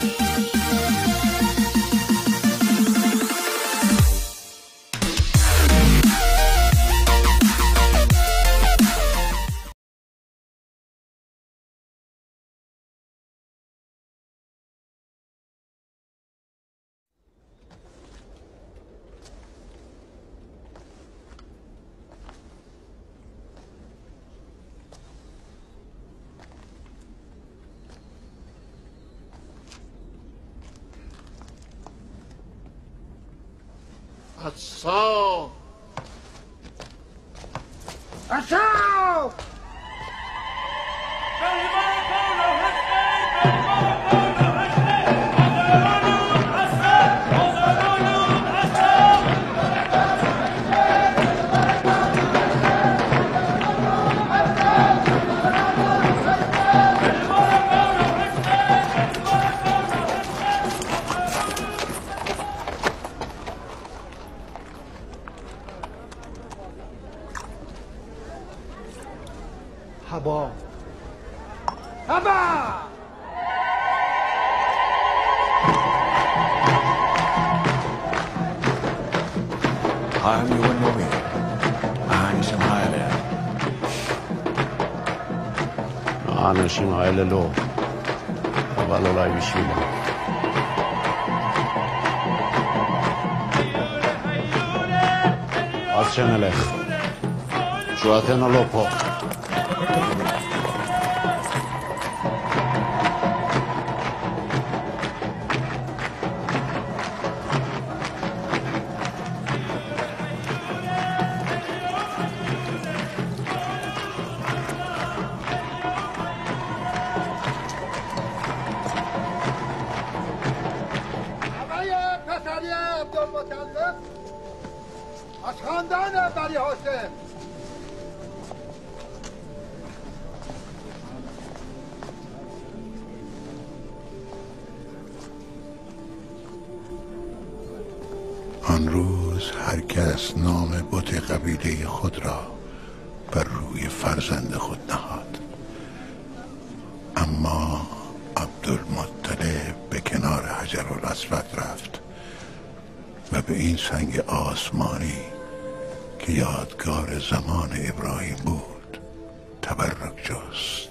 اصلا هبا هبا I'm your Nomi. אנשים האלה. האנשים האלה לא, אבל אולי בשבילה. אז שנלך. תשועתנו לא פה. از خاندان بنی هاشم آن روز هر کس نام بت قبیله خود را بر روی فرزند خود نهاد، اما عبدالمطلب به کنار حجرالاسود رفت و به این سنگ آسمانی که یادگار زمان ابراهیم بود تبرک جست.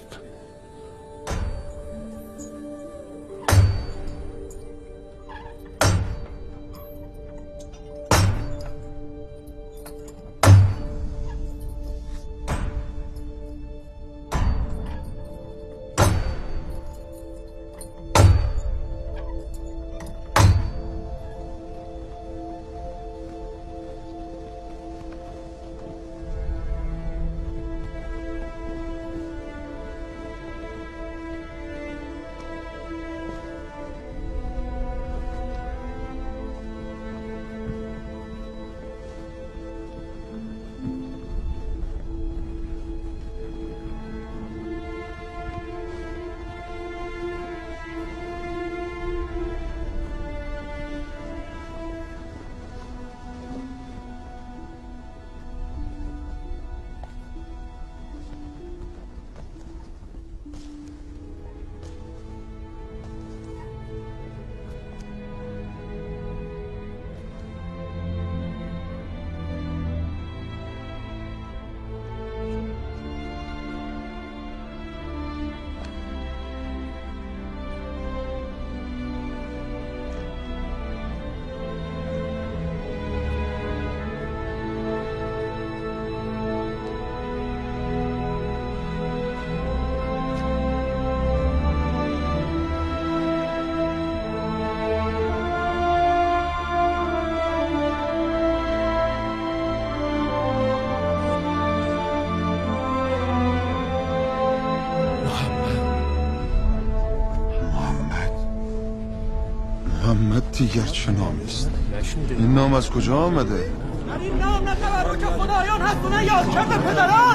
محمد دیگر چه نامی است؟ این نام از کجا آمده؟ در این نام نه تبرک خدایان هست و نه یادکرد پدران.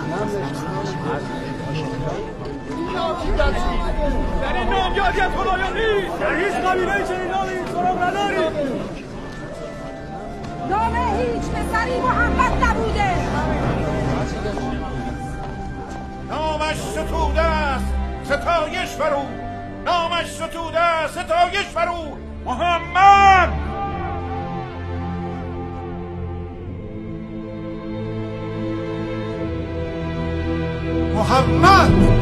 در این نام یادی از خدایان نیست. در هیچ قبیله چنین نامی سراغ نداریم. نام هیچ پسری محمد نبوده. نامش ستوده است، ستایش بر او. نامش ستوده ستایش برو محمد. محمد